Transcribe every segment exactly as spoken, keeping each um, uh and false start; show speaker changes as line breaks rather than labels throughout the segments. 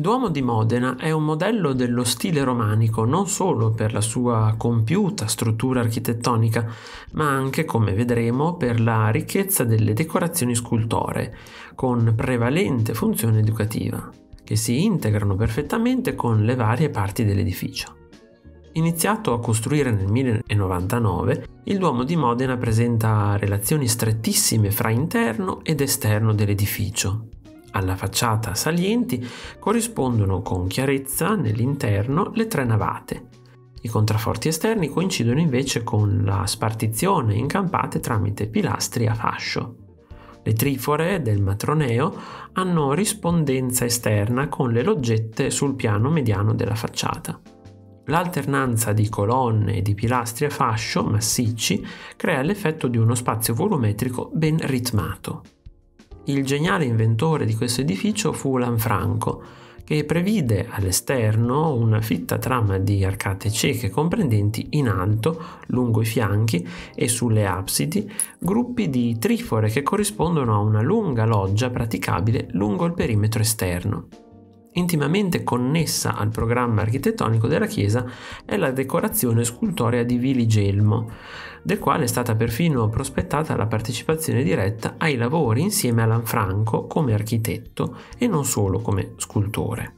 Duomo di Modena è un modello dello stile romanico non solo per la sua compiuta struttura architettonica, ma anche, come vedremo, per la ricchezza delle decorazioni scultoree, con prevalente funzione educativa, che si integrano perfettamente con le varie parti dell'edificio. Iniziato a costruire nel millenovanta-nove, il Duomo di Modena presenta relazioni strettissime fra interno ed esterno dell'edificio. Alla facciata salienti corrispondono con chiarezza nell'interno le tre navate. I contrafforti esterni coincidono invece con la spartizione in campate tramite pilastri a fascio. Le trifore del matroneo hanno rispondenza esterna con le loggette sul piano mediano della facciata. L'alternanza di colonne e di pilastri a fascio massicci crea l'effetto di uno spazio volumetrico ben ritmato. Il geniale inventore di questo edificio fu Lanfranco, che previde all'esterno una fitta trama di arcate cieche comprendenti in alto, lungo i fianchi e sulle absidi, gruppi di trifore che corrispondono a una lunga loggia praticabile lungo il perimetro esterno. Intimamente connessa al programma architettonico della chiesa è la decorazione scultorea di Viligelmo, del quale è stata perfino prospettata la partecipazione diretta ai lavori insieme a Lanfranco come architetto e non solo come scultore.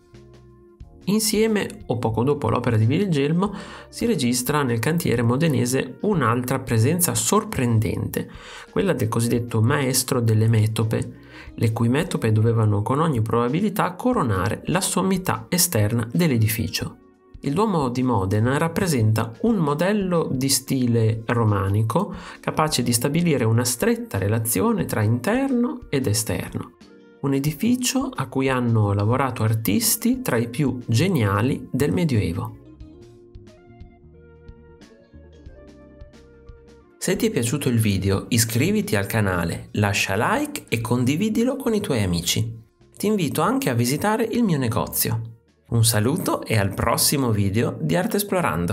Insieme, o poco dopo l'opera di Viligelmo, si registra nel cantiere modenese un'altra presenza sorprendente, quella del cosiddetto maestro delle metope, le cui metope dovevano con ogni probabilità coronare la sommità esterna dell'edificio. Il Duomo di Modena rappresenta un modello di stile romanico capace di stabilire una stretta relazione tra interno ed esterno. Un edificio a cui hanno lavorato artisti tra i più geniali del Medioevo. Se ti è piaciuto il video, iscriviti al canale, lascia like e condividilo con i tuoi amici. Ti invito anche a visitare il mio negozio. Un saluto e al prossimo video di Arte Esplorando!